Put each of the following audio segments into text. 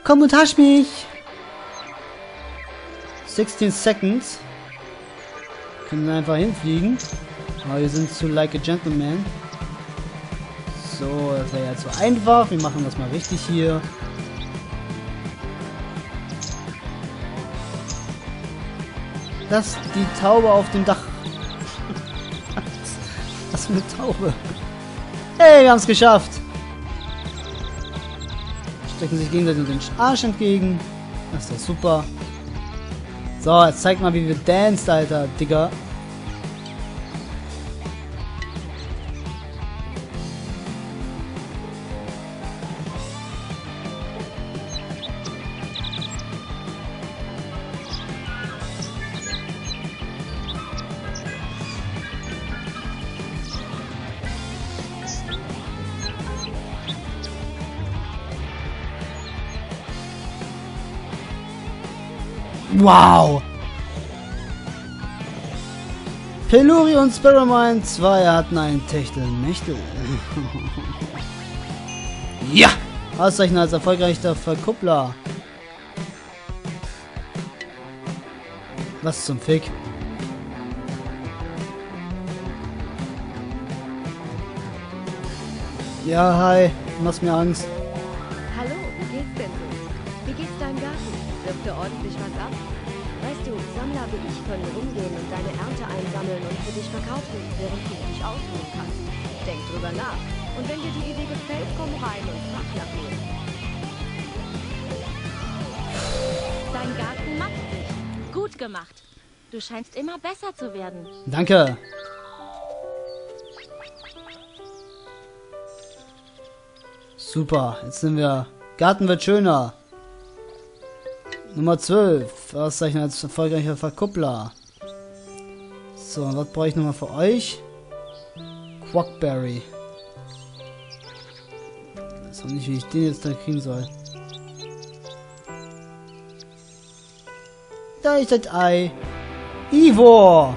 komm und hasch mich! 16 Seconds. Können wir einfach hinfliegen. Aber wir sind zu like a gentleman. So, das wäre ja zu einfach. Wir machen das mal richtig hier. Lass die Taube auf dem Dach. Was für eine Taube. Hey, wir haben es geschafft. Stecken sich gegenseitig den Arsch entgegen. Das ist doch super. So, jetzt zeig mal, wie wir danced, Alter, Digga. Wow! Peluri und Sparrowmine 2 hatten einen Techtelmechtel. Ja! Auszeichnen als erfolgreicher Verkuppler. Was zum Fick? Ja, hi. Du machst mir Angst. Hallo, wie geht's denn so? Wie geht's deinem Garten? Wirft er ordentlich was ab? Weißt du, Sammler wie ich können rumgehen und deine Ernte einsammeln und für dich verkaufen, während du dich ausruhen kannst. Denk drüber nach. Und wenn dir die Idee gefällt, komm rein und frag nach mir. Dein Garten macht dich. Gut gemacht. Du scheinst immer besser zu werden. Danke. Super, jetzt sind wir. Garten wird schöner. Nummer 12. Auszeichnen als erfolgreicher Verkuppler. So, und was brauche ich nochmal für euch? Quackberry. Ich weiß auch nicht, wie ich den jetzt da kriegen soll. Da ist das Ei. Ivor!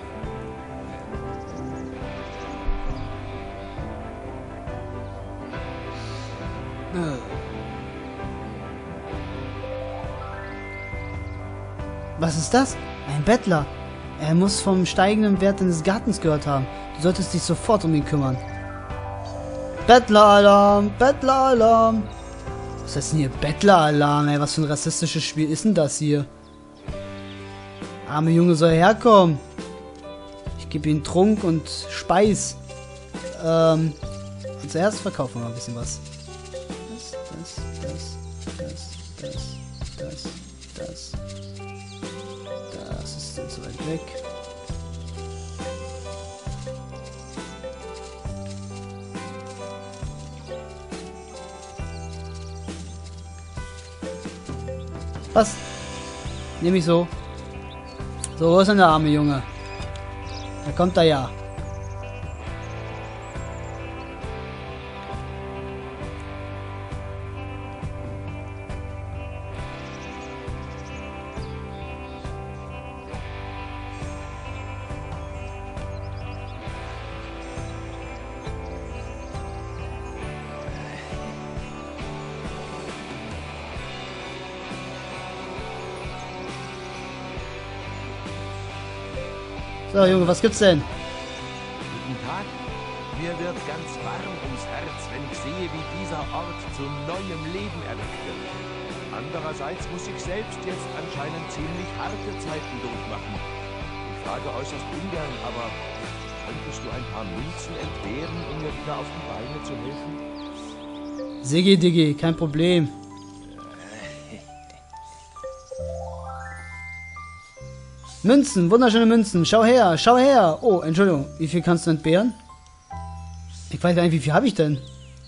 Was ist das? Ein Bettler. Er muss vom steigenden Wert deines Gartens gehört haben. Du solltest dich sofort um ihn kümmern. Bettler-Alarm! Bettler-Alarm! Was heißt denn hier Bettler-Alarm, ey? Was für ein rassistisches Spiel ist denn das hier? Arme Junge soll herkommen. Ich gebe ihm Trunk und Speis. Und zuerst verkaufen wir mal ein bisschen was. Das ist dann so weit weg. Was? Nehme ich so. So, wo ist denn der arme Junge? Da kommt er ja. So, Junge, was gibt's denn? Guten Tag. Mir wird ganz warm ums Herz, wenn ich sehe, wie dieser Ort zu neuem Leben erweckt wird. Andererseits muss ich selbst jetzt anscheinend ziemlich harte Zeiten durchmachen. Ich frage äußerst ungern, aber könntest du ein paar Münzen entbehren, um mir wieder auf die Beine zu helfen? Siggi, Diggi, kein Problem. Münzen, wunderschöne Münzen. Schau her, schau her. Oh, Entschuldigung. Wie viel kannst du entbehren? Ich weiß gar nicht, wie viel habe ich denn?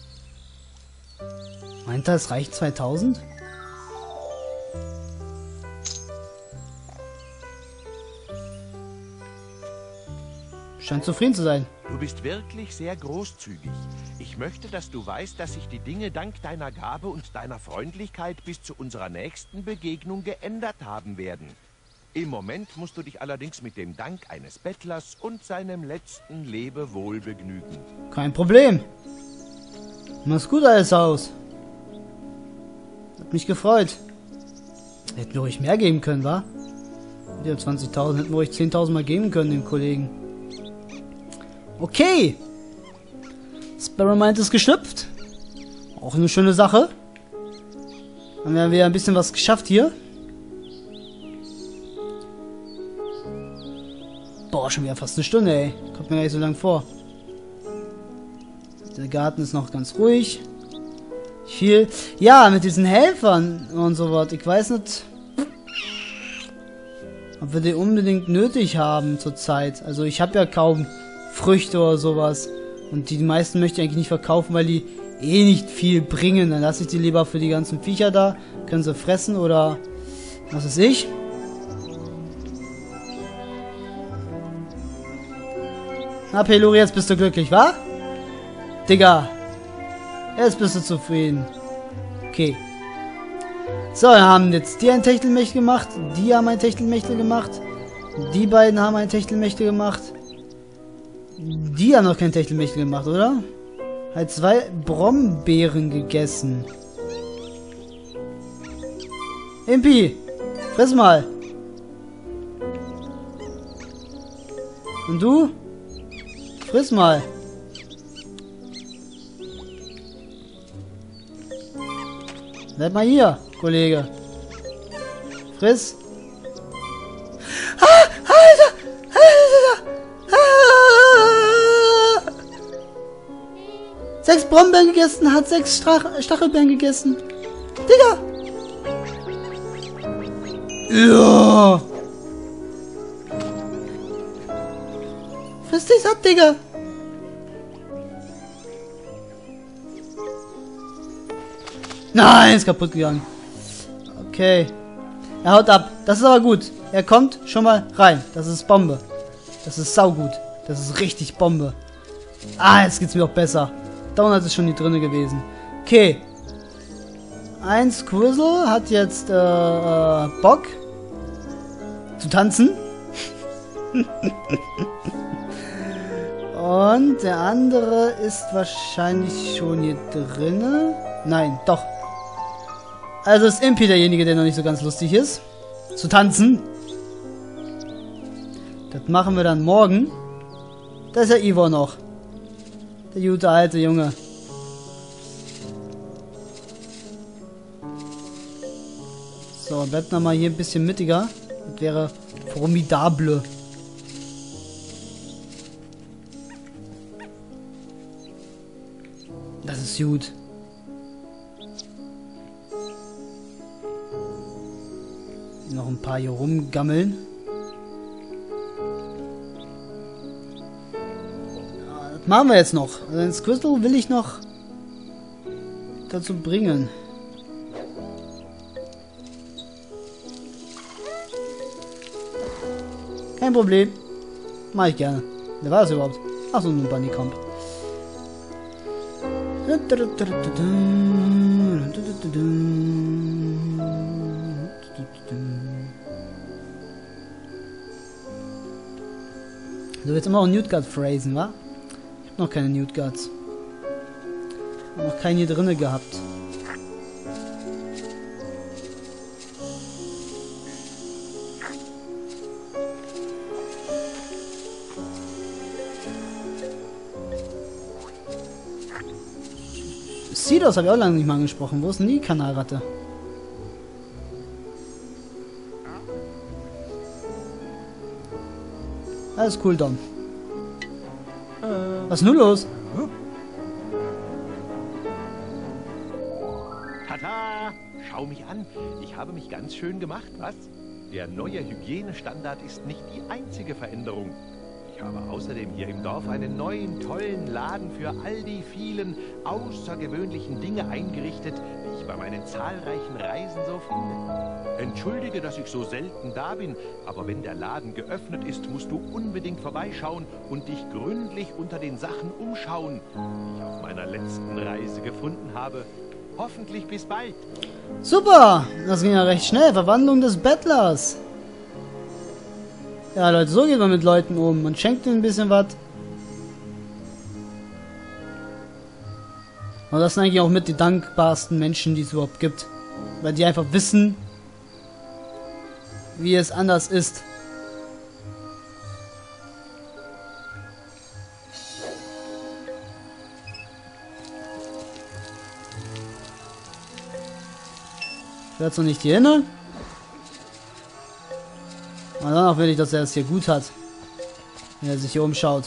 Meint er, es reicht 2000? Scheint zufrieden zu sein. Du bist wirklich sehr großzügig. Ich möchte, dass du weißt, dass sich die Dinge dank deiner Gabe und deiner Freundlichkeit bis zu unserer nächsten Begegnung geändert haben werden. Im Moment musst du dich allerdings mit dem Dank eines Bettlers und seinem letzten Lebewohl begnügen. Kein Problem. Mach's gut alles aus. Hat mich gefreut. Hätten wir ruhig mehr geben können, wa? Wir haben 20.000, hätten wir ruhig 10.000 mal geben können, dem Kollegen. Okay. Sparrow ist geschlüpft. Auch eine schöne Sache. Dann haben wir ein bisschen was geschafft hier. Boah, schon wieder fast eine Stunde, ey. Kommt mir gar nicht so lang vor. Der Garten ist noch ganz ruhig. Viel. Ja, mit diesen Helfern und so was. Ich weiß nicht, ob wir die unbedingt nötig haben zurzeit. Also ich habe ja kaum Früchte oder sowas. Und die meisten möchte ich eigentlich nicht verkaufen, weil die eh nicht viel bringen. Dann lasse ich die lieber für die ganzen Viecher da. Können sie fressen oder was weiß ich. Na, Pelori, jetzt bist du glücklich, wa? Digga. Jetzt bist du zufrieden. Okay. So, wir haben jetzt die ein Techtelmechtel gemacht. Die haben ein Techtelmechtel gemacht. Die beiden haben ein Techtelmechtel gemacht. Die haben noch kein Techtelmechtel gemacht, oder? Halt 2 Brombeeren gegessen. Impi, friss mal. Und du? Friss mal. Bleib mal hier, Kollege. Friss. Ah, Alter! Alter! Ah! 6 Brombeeren gegessen, hat 6 Stachelbeeren gegessen. Digga! Ja! Friss dich satt, Digga! Nein, ist kaputt gegangen. Okay. Er haut ab. Das ist aber gut. Er kommt schon mal rein. Das ist Bombe. Das ist saugut. Das ist richtig Bombe. Ah, jetzt geht's mir auch besser. Donut ist schon hier drinne gewesen. Okay. Ein Squirrel hat jetzt Bock zu tanzen. Und der andere ist wahrscheinlich schon hier drinne. Nein, doch. Also ist Impi derjenige, der noch nicht so ganz lustig ist. Zu tanzen. Das machen wir dann morgen. Da ist ja Ivor noch. Der gute alte Junge. So, bleibt nochmal hier ein bisschen mittiger. Das wäre formidable. Das ist gut. Noch ein paar hier rumgammeln. Ja, das machen wir jetzt noch. Also den Squirtle will ich noch dazu bringen. Kein Problem. Mach ich gerne. Wer war das überhaupt? Achso, nur ein Bunnycomb. Du willst immer auch Newt-Guard phrasen, wa? Ich hab noch keine Newt-Guards. Noch keinen hier drinne gehabt. Sidos habe ich auch lange nicht mal angesprochen. Wo ist denn die Kanalratte? Alles cool, Dom. Was ist nun los? Tata! Schau mich an. Ich habe mich ganz schön gemacht, was? Der neue Hygienestandard ist nicht die einzige Veränderung. Ich habe außerdem hier im Dorf einen neuen, tollen Laden für all die vielen außergewöhnlichen Dinge eingerichtet, die ich bei meinen zahlreichen Reisen so finde. Entschuldige, dass ich so selten da bin, aber wenn der Laden geöffnet ist, musst du unbedingt vorbeischauen und dich gründlich unter den Sachen umschauen, die ich auf meiner letzten Reise gefunden habe. Hoffentlich bis bald. Super! Das ging ja recht schnell. Verwandlung des Bettlers. Ja, Leute, so geht man mit Leuten um. Man schenkt ihnen ein bisschen was. Und das sind eigentlich auch mit die dankbarsten Menschen, die es überhaupt gibt. Weil die einfach wissen, wie es anders ist. Ich werde es noch nicht hier hin. Aber danach will ich, dass er es hier gut hat. Wenn er sich hier umschaut.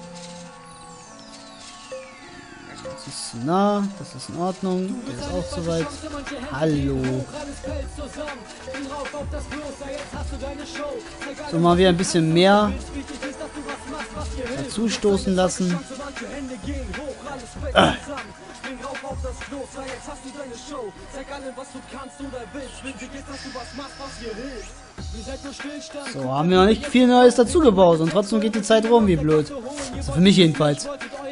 Das ist nah, das ist in Ordnung. Der ist auch soweit. Hallo. So, mal wieder ein bisschen mehr dazu stoßen lassen. So, haben wir noch nicht viel Neues dazu gebaut und trotzdem geht die Zeit rum, wie blöd. Also für mich jedenfalls.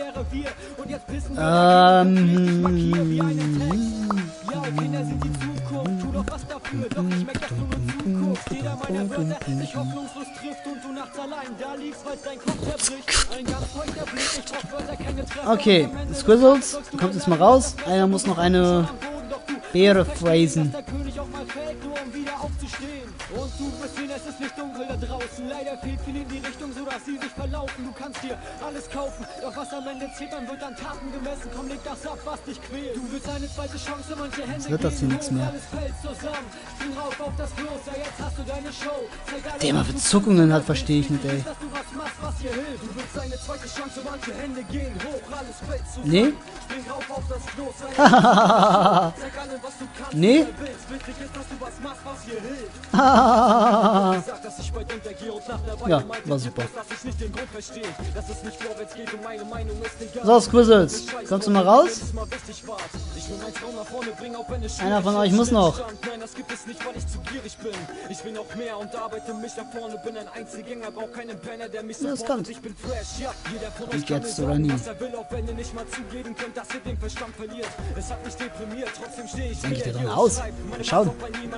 Okay, Squizzles, du kommst jetzt mal raus. Einer muss noch eine Beere phrasen. Und du wirst sehen, es ist nicht dunkel da draußen. Leider fehlt viel in die Richtung, sodass sie sich verlaufen. Du kannst dir alles kaufen, doch was am Ende zählt, dann wird an Taten gemessen. Komm, leg das ab, was dich quält. Du willst eine zweite Chance, manche Hände. Jetzt wird das hier nichts mehr. Der immer für Zuckungen hat, verstehe ich nicht, ey. Nee? Nee? Ja, war super. So, Squizzles, kommst du mal raus? Einer von euch muss noch. Das kommt. Ich jetzt oder nie. Sieht ich da drin aus? Mal schauen.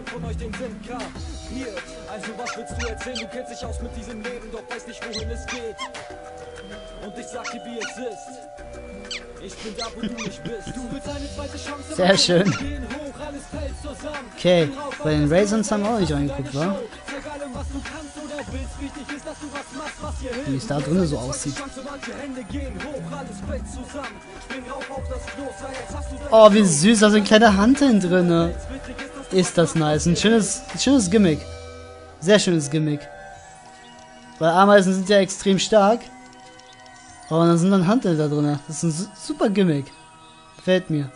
Also was willst du erzählen? Du kennst dich aus mit diesem Leben, doch weißt nicht, wohin es geht. Und ich sag dir, wie es ist. Ich bin da, wo du nicht bist. Du willst eine zweite Chance. Sehr schön. Okay, bei den Raisins haben wir auch nicht reingeguckt, wa? Wie es da drinnen so aussieht. Oh, wie süß, da sind kleine Hanteln drin. Ist das nice. Ein schönes Gimmick. Sehr schönes Gimmick. Weil Ameisen sind ja extrem stark. Oh, und dann sind dann Hanteln da drin. Das ist ein super Gimmick. Gefällt mir.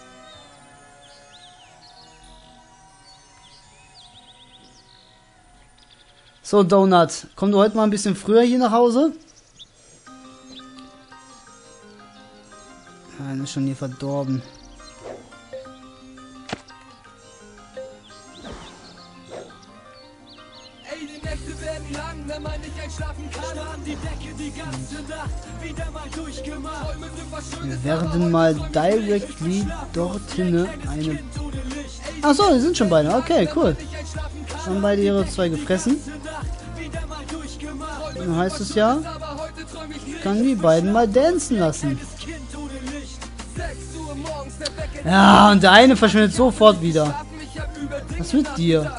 So, Donut. Komm du heute mal ein bisschen früher hier nach Hause? Einer ist schon hier verdorben. Wenn man nicht einschlafen kann, an die Decke die ganze Nacht wieder mal durchgemacht. Wir werden mal directly dorthin eine... Achso, die sind schon beide. Okay, cool. Haben beide ihre zwei gefressen. Dann heißt es ja, ich kann die beiden mal dancen lassen. Ja, und der eine verschwindet sofort wieder. Was mit dir?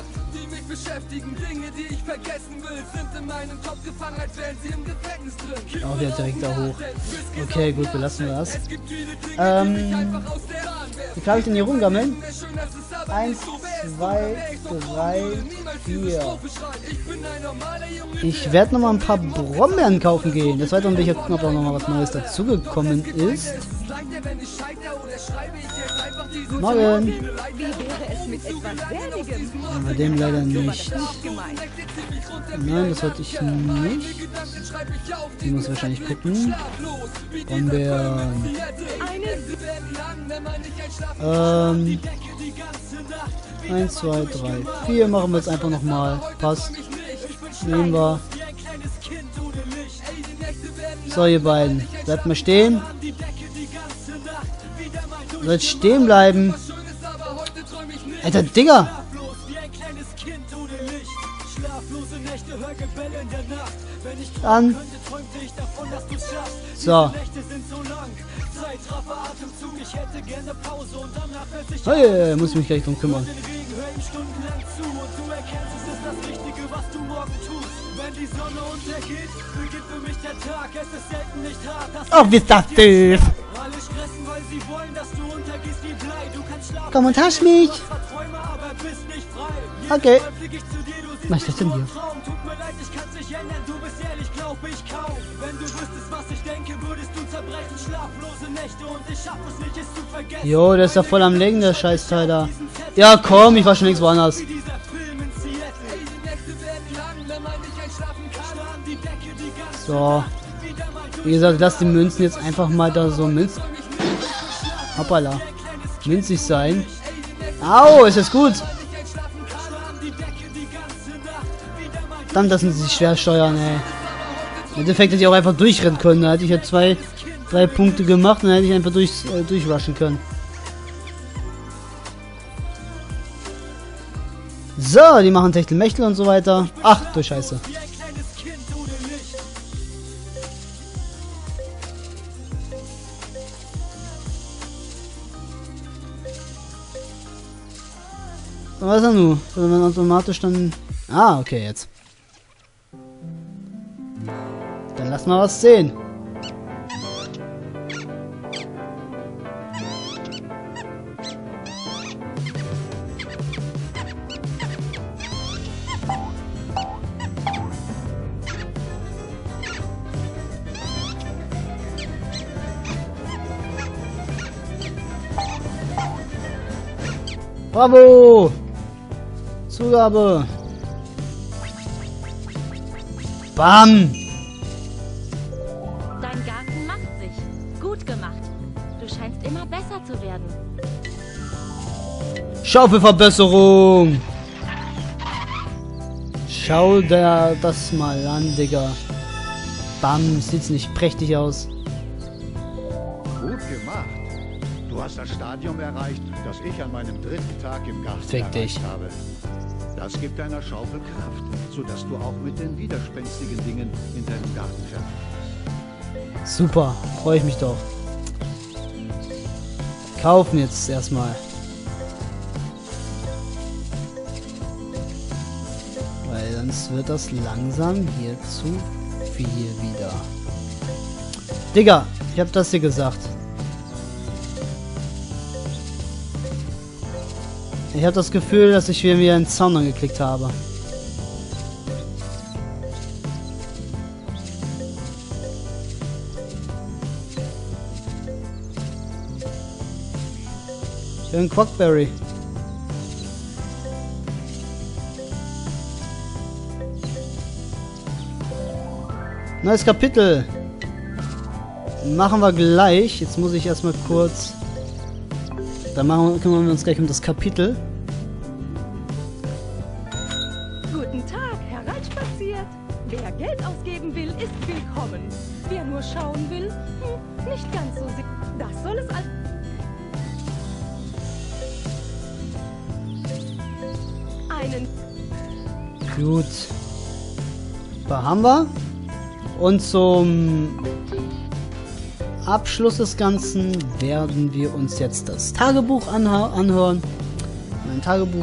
Oh, der direkt da hoch. Okay, gut, wir lassen das. Wie kann ich denn hier rumgammeln? 1, 2, 3, 4. Ich werde nochmal ein paar Brombeeren kaufen gehen. Des Weiteren will ich ja gucken, ob auch nochmal was Neues dazugekommen ist. Morgen. Bei dem leider nicht. Nein, das wollte ich nicht. Die muss wahrscheinlich gucken. Brombeeren. 1, 2, 3, 4 machen wir jetzt einfach nochmal. Passt. Nehmen wir. So, ihr beiden. Bleibt mal stehen. Sollt stehen bleiben. Alter, Digga. Dann. So. Hey, muss ich mich gleich drum kümmern. Oh, wie ist das doof. Komm und hasch mich. Okay. Was ist das denn hier? Jo, der ist ja voll am Legen, der Scheißteil da. Ja, komm, ich war schon längst woanders. So. Wie gesagt, lass die Münzen jetzt einfach mal da so hoppala. Münzig sein. Au, ist das gut. Dann lassen sie sich schwer steuern, ey. Im Endeffekt hätte ich auch einfach durchrennen können. Da hätte ich ja 3 Punkte gemacht und dann hätte ich einfach durchrushen können. So, die machen Techtelmechtel und so weiter. Ach, du Scheiße. Was ist denn nun? Soll man automatisch dann... Ah, okay, jetzt. Dann lass mal was sehen. Bravo! Zugabe! Bam! Dein Garten macht sich. Gut gemacht. Du scheinst immer besser zu werden. Schaufelverbesserung! Schau dir das mal an, Digga. Bam, sieht's nicht prächtig aus. Gut gemacht. Du hast das Stadium erreicht, das ich an meinem 3. Tag im Garten Fick dich. erreicht habe. Das gibt deiner Schaufel Kraft, sodass du auch mit den widerspenstigen Dingen in deinem Garten fertig. Super, freue ich mich doch. Kaufen jetzt erstmal. Weil sonst wird das langsam hier zu viel wieder. Digga, ich hab das hier gesagt. Ich habe das Gefühl, dass ich mir einen Zaun angeklickt habe. Ich will einen Quackberry. Neues Kapitel. Machen wir gleich. Jetzt muss ich erstmal kurz... Dann kümmern wir uns gleich um das Kapitel. Guten Tag, hereinspaziert. Wer Geld ausgeben will, ist willkommen. Wer nur schauen will, nicht ganz so sehr. Das soll es einen... Gut. Da haben wir. Und zum Abschluss des Ganzen werden wir uns jetzt das Tagebuch anhören. Mein Tagebuch.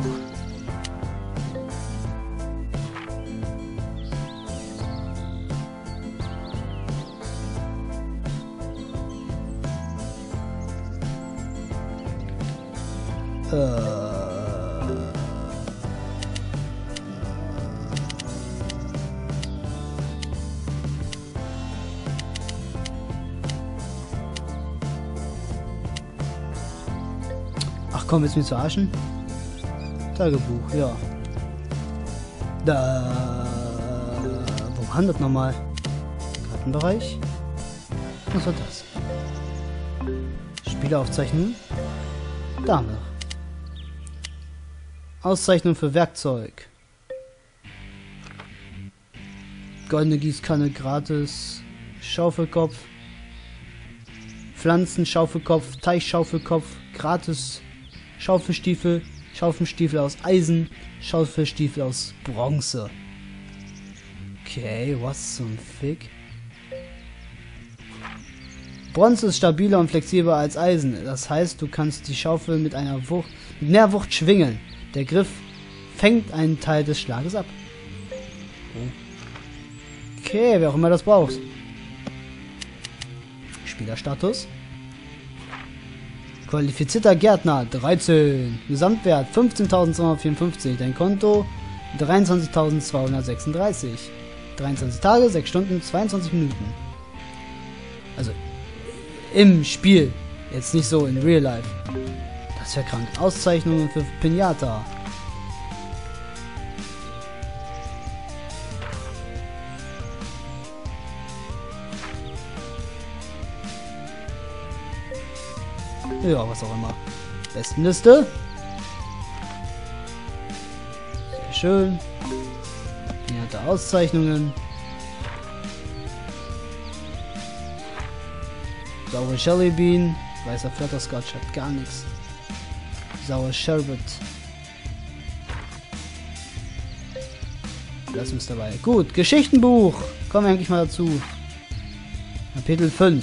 Ach komm, jetzt mich zu arschen. Tagebuch, ja. Da. Wo war das nochmal? Kartenbereich? Was war das? Spieleaufzeichnung? Da noch. Auszeichnung für Werkzeug. Goldene Gießkanne gratis. Schaufelkopf. Pflanzenschaufelkopf. Teichschaufelkopf. Gratis. Schaufelstiefel. Schaufelstiefel aus Eisen. Schaufelstiefel aus Bronze. Okay, was zum Fick? Bronze ist stabiler und flexibler als Eisen. Das heißt, du kannst die Schaufel mit mehr Wucht schwingen. Der Griff fängt einen Teil des Schlages ab. Okay, wer auch immer das braucht. Spielerstatus. Qualifizierter Gärtner 13. Gesamtwert 15.254. Dein Konto 23.236. 23 Tage, 6 Stunden, 22 Minuten. Also im Spiel. Jetzt nicht so in Real Life. Das wäre krank. Auszeichnungen für Pinata. Ja, was auch immer. Bestenliste. Sehr schön. Pinata Auszeichnungen. Saure Shelly Bean. Weißer Flutterscotch hat gar nichts. Sauer Sherbet. Das ist dabei. Gut, Geschichtenbuch. Kommen wir eigentlich mal dazu. Kapitel 5.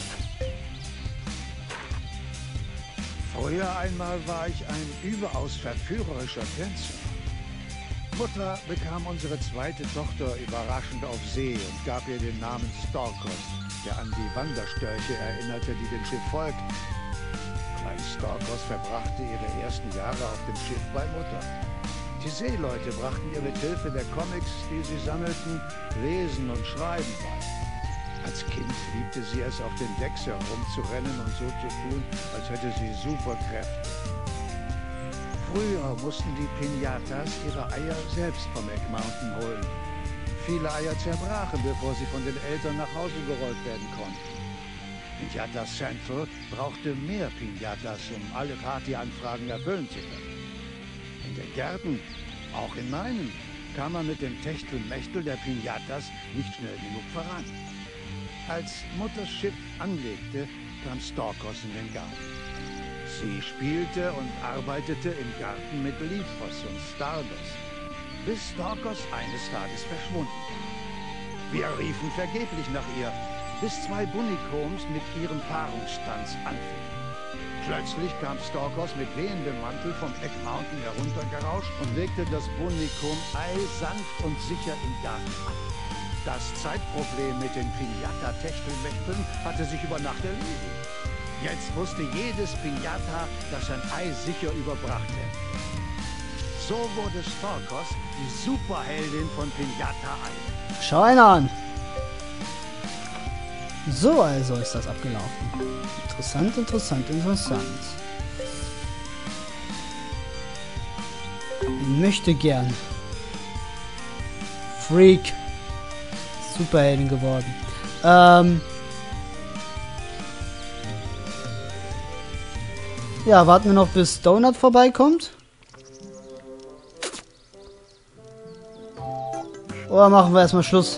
Früher einmal war ich ein überaus verführerischer Tänzer. Mutter bekam unsere zweite Tochter überraschend auf See und gab ihr den Namen Storkos, der an die Wanderstörche erinnerte, die dem Schiff folgten. Klein Storkos verbrachte ihre ersten Jahre auf dem Schiff bei Mutter. Die Seeleute brachten ihr mit Hilfe der Comics, die sie sammelten, Lesen und Schreiben bei. Als Kind liebte sie es, auf den Decks herumzurennen und so zu tun, als hätte sie Superkräfte. Früher mussten die Pinatas ihre Eier selbst vom Egg Mountain holen. Viele Eier zerbrachen, bevor sie von den Eltern nach Hause gerollt werden konnten. Pinata Central brauchte mehr Pinatas, um alle Partyanfragen erfüllen zu können. In den Gärten, auch in meinen, kam man mit dem Techtelmechtel der Pinatas nicht schnell genug voran. Als Mutters Schiff anlegte, kam Storkos in den Garten. Sie spielte und arbeitete im Garten mit Leafos und Stardust, bis Storkos eines Tages verschwunden war. Wir riefen vergeblich nach ihr, bis 2 Bunnycombs mit ihrem Paarungstanz anfingen. Plötzlich kam Storkos mit wehendem Mantel vom Egg Mountain heruntergerauscht und legte das Bunnycomb sanft und sicher im Garten ab. Das Zeitproblem mit den Pinata-Techtelmechteln hatte sich über Nacht erledigt. Jetzt wusste jedes Pinata, dass ein Ei sicher überbracht wird. So wurde Storkos die Superheldin von Pinata-Ei. Schau einer an. So also ist das abgelaufen. Interessant, interessant, interessant. Ich möchte gern. Freak. Superhelden geworden. Ja, warten wir noch, bis Donut vorbeikommt. Oder machen wir erstmal Schluss?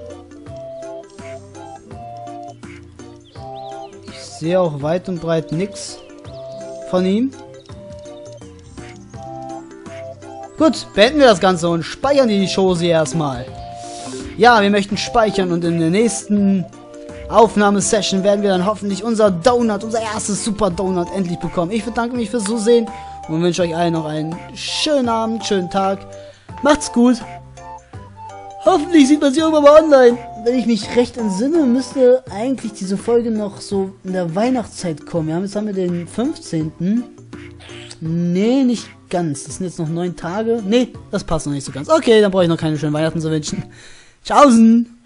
Ich sehe auch weit und breit nichts von ihm. Gut, beenden wir das Ganze und speichern die Chose erstmal. Ja, wir möchten speichern und in der nächsten Aufnahmesession werden wir dann hoffentlich unser Donut, unser erstes Super Donut endlich bekommen. Ich bedanke mich fürs Zusehen und wünsche euch allen noch einen schönen Abend, schönen Tag. Macht's gut. Hoffentlich sieht man sie irgendwann mal online. Wenn ich mich recht entsinne, müsste eigentlich diese Folge noch so in der Weihnachtszeit kommen. Jetzt haben wir den 15. Nee, nicht ganz. Das sind jetzt noch 9 Tage. Nee, das passt noch nicht so ganz. Okay, dann brauche ich noch keine schönen Weihnachten zu wünschen. Tschaußen!